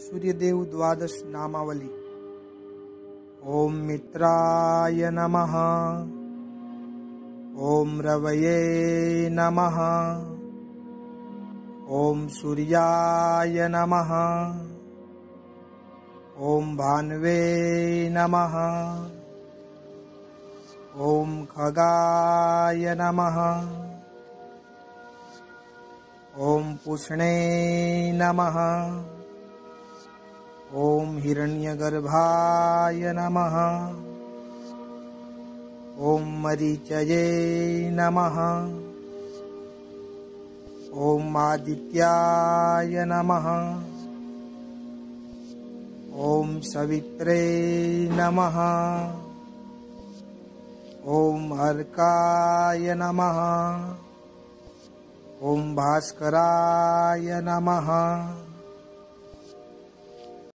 सूर्यदेव द्वादश नामावली। ओम मित्राय नमः, ओम रवये नमः, ओम सूर्याय नमः, ओम भान्वे नमः, ओम खगाय नमः, ओम पुष्णे नमः, ओम हिरण्यगर्भाय नमः, ओम मरीचये नमः, ओम आदित्याय नमः, ओम सवित्रे नमः, ओम अर्काय नमः, ओम भास्कराय नमः।